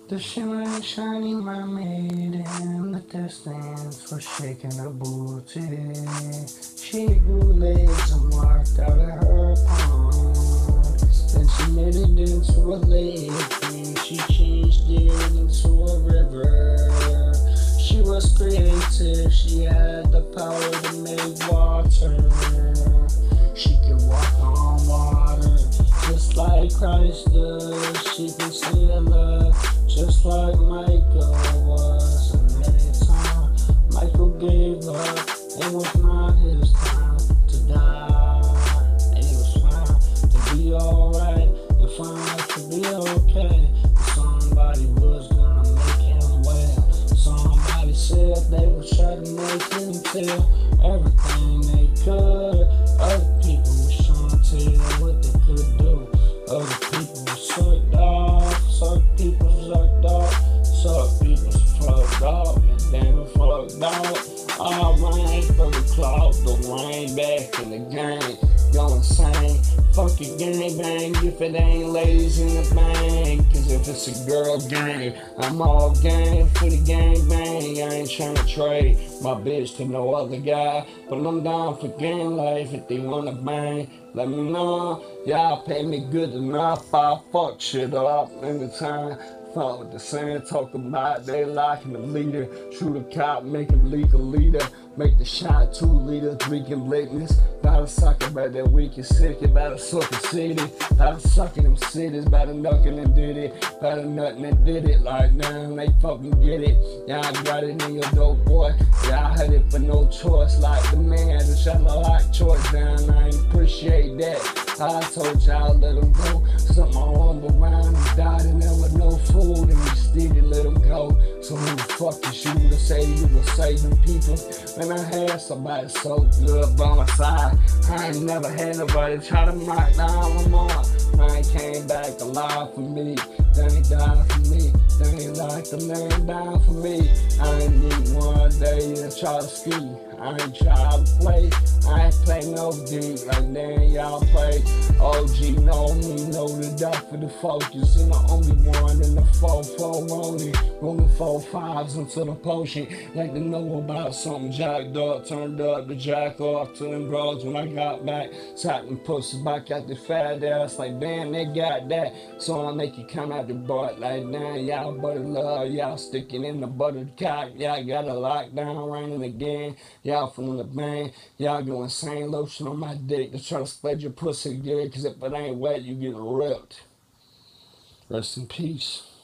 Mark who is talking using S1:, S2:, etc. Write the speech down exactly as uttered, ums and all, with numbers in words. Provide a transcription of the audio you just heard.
S1: The shimmering, shiny mermaid in the distance was shaking her booty. She grew legs and walked out of her pond. Then she made it into a lake and she changed it into a river. She was creative, she had the power to make water. She could walk on water just like Christ does. She can sail up just like Michael was. And every time Michael gave up, it was not his time to die. And it was fine to be alright and fine to be okay. Somebody was gonna make him well. Somebody said they would try to make him tell everything they could. Other people were trying to tell what they could do. Other people were sucked off. Some people sucked off. Some people fucked off. And damn it fucked off. All rain for the cloud. The rain back in the game. Go insane. Fuck your gang bang if it ain't ladies in the bang. Cause if it's a girl gang, I'm all game for the gang bang. I ain't tryna trade my bitch to no other guy, but I'm down for gang life if they wanna bang. Let me know, y'all pay me good enough, I'll fuck shit up in the time. Fuck with the same, talk about they locking the leader. Shoot a cop, make him legal leader. Make the shot two liters, drinking blackness. Better suck about that weak and sick, better suck the city. Better suck in them cities, better knuckin' and did it. Better nothing and did it like now, they fucking get it. Y'all got it in your dope boy. Y'all had it for no choice, like the man that shot a like choice down. I ain't appreciate that. I told y'all let him go. Something on around and died and there was no food and we still didn't let him go. So who the fuck is you to say you were saving people? When I had somebody so good by my side, I ain't never had nobody try to knock down my mom. I came back alive for me, then he died for me. Then he like the man down for me. I ain't need one day to try to ski. I ain't try to play, I ain't play no deep like then y'all play. O G know me, know the depth of the focus, and the only one in the four four only. Rolling four fives into the potion, like to know about something jacked up, turned up the jack off to them bros when I got back. Tapping pussies back at the fat ass, like damn they got that. So I make it come out the butt like damn y'all butter love, y'all sticking in the buttered cock, y'all got a lockdown raining again. Y'all from the bang, y'all go insane, lotion on my dick to try to spread your pussy good, cause if it ain't wet, you get ripped. Rest in peace.